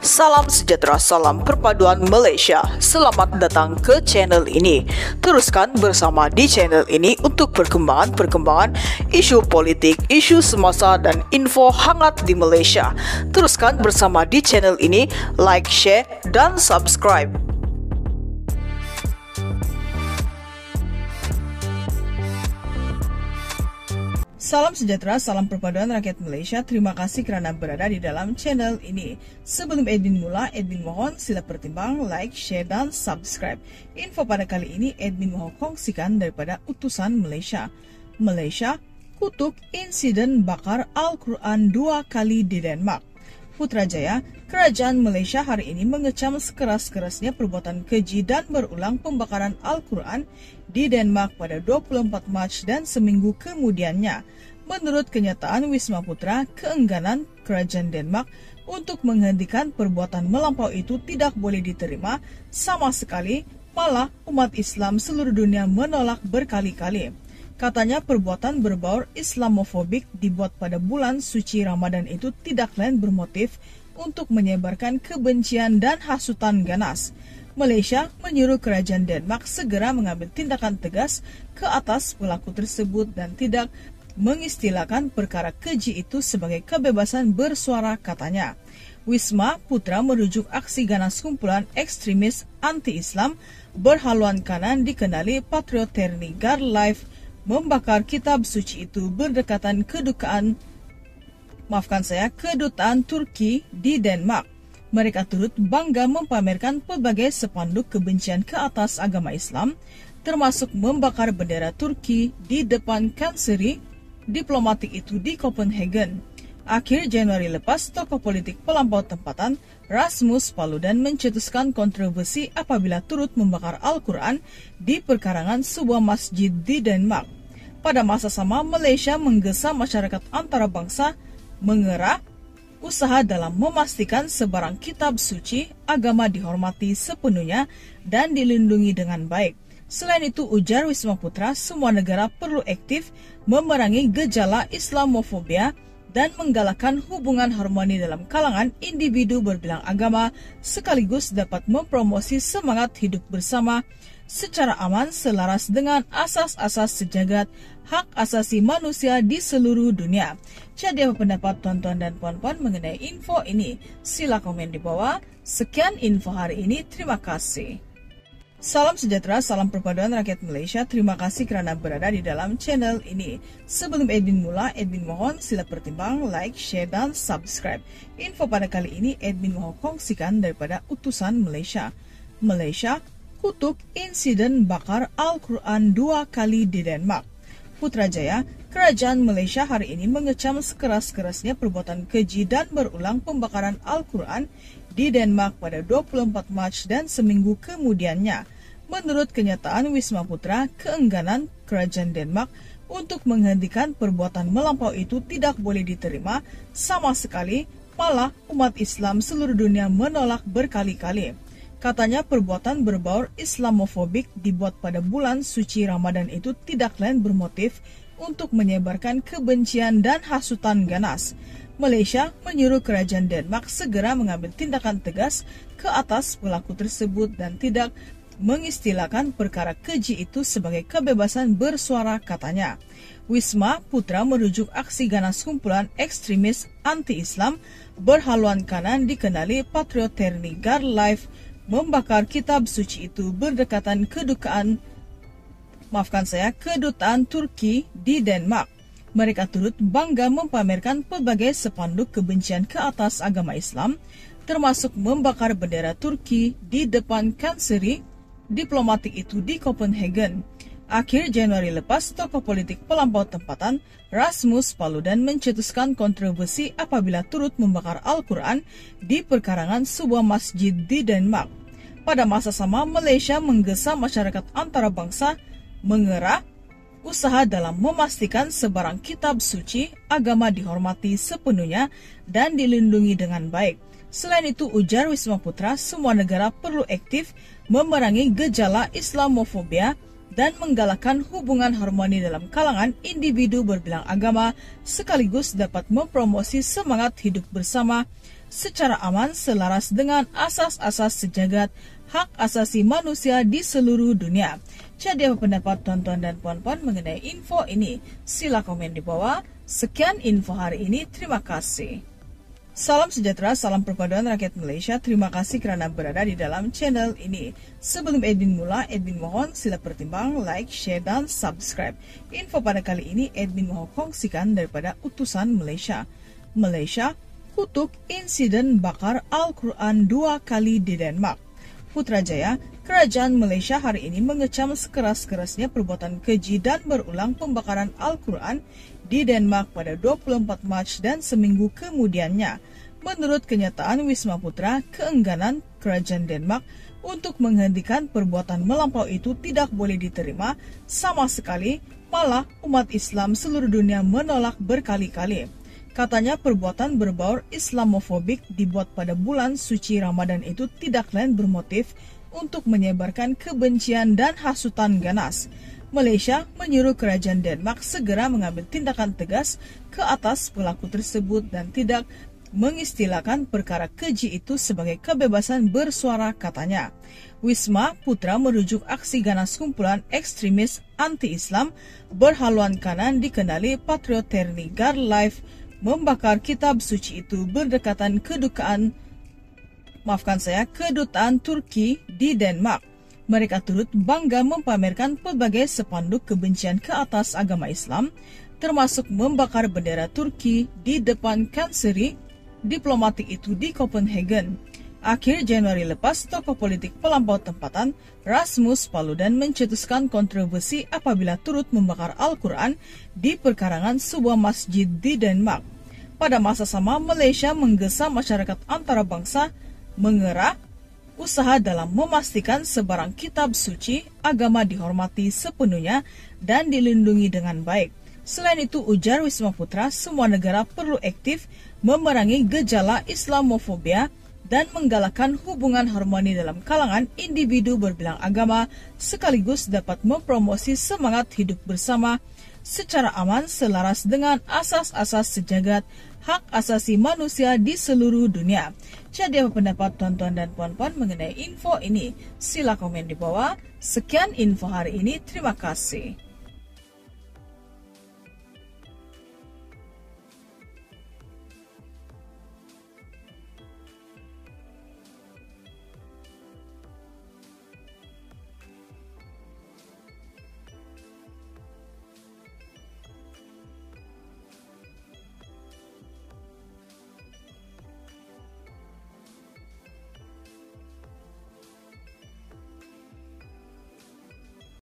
Salam sejahtera, salam perpaduan Malaysia. Selamat datang ke channel ini. Teruskan bersama di channel ini untuk perkembangan isu politik, isu semasa, dan info hangat di Malaysia. Teruskan bersama di channel ini, like, share, dan subscribe. Salam sejahtera, salam perpaduan rakyat Malaysia. Terima kasih kerana berada di dalam channel ini. Sebelum admin mula, admin mohon sila pertimbang, like, share, dan subscribe. Info pada kali ini, admin mohon kongsikan daripada utusan Malaysia. Malaysia kutuk insiden bakar Al-Quran 2 kali di Denmark. Putrajaya, kerajaan Malaysia hari ini mengecam sekeras-kerasnya perbuatan keji dan berulang pembakaran Al-Quran di Denmark pada 24 Mac dan seminggu kemudiannya. Menurut kenyataan Wisma Putra, keengganan kerajaan Denmark untuk menghentikan perbuatan melampau itu tidak boleh diterima sama sekali, malah umat Islam seluruh dunia menolak berkali-kali. Katanya perbuatan berbaur Islamofobik dibuat pada bulan suci Ramadan itu tidak lain bermotif untuk menyebarkan kebencian dan hasutan ganas. Malaysia menyuruh kerajaan Denmark segera mengambil tindakan tegas ke atas pelaku tersebut dan tidak mengistilahkan perkara keji itu sebagai kebebasan bersuara, katanya. Wisma Putra merujuk aksi ganas kumpulan ekstremis anti-Islam berhaluan kanan dikenali Patriot Terni Guard Life membakar kitab suci itu berdekatan kedutaan Turki di Denmark. Mereka turut bangga mempamerkan pelbagai spanduk kebencian ke atas agama Islam, termasuk membakar bendera Turki di depan kanseri diplomatik itu di Copenhagen. Akhir Januari lepas, tokoh politik pelampau tempatan Rasmus Paludan mencetuskan kontroversi apabila turut membakar Al-Quran di perkarangan sebuah masjid di Denmark. Pada masa sama, Malaysia menggesa masyarakat antarabangsa mengerah usaha dalam memastikan sebarang kitab suci agama dihormati sepenuhnya dan dilindungi dengan baik. Selain itu, ujar Wisma Putra, semua negara perlu aktif memerangi gejala Islamofobia dan menggalakkan hubungan harmoni dalam kalangan individu berbilang agama, sekaligus dapat mempromosi semangat hidup bersama secara aman selaras dengan asas-asas sejagat hak asasi manusia di seluruh dunia. Jadi apa pendapat tuan-tuan dan puan-puan mengenai info ini? Sila komen di bawah. Sekian info hari ini, terima kasih. Salam sejahtera, salam perpaduan rakyat Malaysia. Terima kasih kerana berada di dalam channel ini. Sebelum admin mula, admin mohon sila pertimbang, like, share, dan subscribe. Info pada kali ini, admin mohon kongsikan daripada utusan Malaysia. Malaysia kutuk insiden bakar Al-Quran 2 kali di Denmark. Putrajaya, kerajaan Malaysia hari ini mengecam sekeras-kerasnya perbuatan keji dan berulang pembakaran Al-Quran di Denmark pada 24 Mac dan seminggu kemudiannya. Menurut kenyataan Wisma Putra, keengganan kerajaan Denmark untuk menghentikan perbuatan melampau itu tidak boleh diterima sama sekali, malah umat Islam seluruh dunia menolak berkali-kali. Katanya perbuatan berbaur Islamofobik dibuat pada bulan suci Ramadan itu tidak lain bermotif untuk menyebarkan kebencian dan hasutan ganas. Malaysia menyuruh kerajaan Denmark segera mengambil tindakan tegas ke atas pelaku tersebut dan tidak mengistilahkan perkara keji itu sebagai kebebasan bersuara, katanya. Wisma Putra merujuk aksi ganas kumpulan ekstremis anti-Islam berhaluan kanan dikenali Patriot Terni Guard Life membakar kitab suci itu berdekatan kedutaan Turki di Denmark. Mereka turut bangga mempamerkan pelbagai spanduk kebencian ke atas agama Islam, termasuk membakar bendera Turki di depan kanseri diplomatik itu di Copenhagen. Akhir Januari lepas, tokoh politik pelampau tempatan Rasmus Paludan mencetuskan kontroversi apabila turut membakar Al-Quran di perkarangan sebuah masjid di Denmark. Pada masa sama, Malaysia menggesa masyarakat antarabangsa mengerah usaha dalam memastikan sebarang kitab suci agama dihormati sepenuhnya dan dilindungi dengan baik. Selain itu, ujar Wisma Putra, semua negara perlu aktif memerangi gejala Islamofobia dan menggalakkan hubungan harmoni dalam kalangan individu berbilang agama, sekaligus dapat mempromosi semangat hidup bersama secara aman selaras dengan asas-asas sejagat hak asasi manusia di seluruh dunia. Jadi apa pendapat tuan-tuan dan puan-puan mengenai info ini? Sila komen di bawah. Sekian info hari ini, terima kasih. Salam sejahtera, salam perpaduan rakyat Malaysia. Terima kasih kerana berada di dalam channel ini. Sebelum Edwin mula, Edwin mohon sila pertimbang, like, share, dan subscribe. Info pada kali ini, Edwin mohon kongsikan daripada utusan Malaysia. Malaysia kutuk insiden bakar Al-Quran 2 kali di Denmark. Putrajaya, kerajaan Malaysia hari ini mengecam sekeras-kerasnya perbuatan keji dan berulang pembakaran Al-Quran di Denmark pada 24 Mac dan seminggu kemudiannya. Menurut kenyataan Wisma Putra, keengganan kerajaan Denmark untuk menghentikan perbuatan melampau itu tidak boleh diterima sama sekali, malah umat Islam seluruh dunia menolak berkali-kali. Katanya perbuatan berbaur Islamofobik dibuat pada bulan suci Ramadan itu tidak lain bermotif untuk menyebarkan kebencian dan hasutan ganas. Malaysia menyuruh kerajaan Denmark segera mengambil tindakan tegas ke atas pelaku tersebut dan tidak mengistilahkan perkara keji itu sebagai kebebasan bersuara, katanya. Wisma Putra merujuk aksi ganas kumpulan ekstremis anti-Islam berhaluan kanan dikenali Patrioterni Guard Life membakar kitab suci itu berdekatan kedutaan Turki di Denmark. Mereka turut bangga mempamerkan pelbagai spanduk kebencian ke atas agama Islam, termasuk membakar bendera Turki di depan kanseri diplomatik itu di Copenhagen. Akhir Januari lepas, tokoh politik pelampau tempatan Rasmus Paludan mencetuskan kontroversi apabila turut membakar Al-Quran di perkarangan sebuah masjid di Denmark. Pada masa sama, Malaysia menggesa masyarakat antarabangsa mengerak usaha dalam memastikan sebarang kitab suci agama dihormati sepenuhnya dan dilindungi dengan baik. Selain itu, ujar Wisma Putra, semua negara perlu aktif memerangi gejala Islamofobia dan menggalakkan hubungan harmoni dalam kalangan individu berbilang agama, sekaligus dapat mempromosi semangat hidup bersama secara aman selaras dengan asas-asas sejagat hak asasi manusia di seluruh dunia. Jadi apa pendapat tuan-tuan dan puan-puan mengenai info ini? Sila komen di bawah. Sekian info hari ini, terima kasih.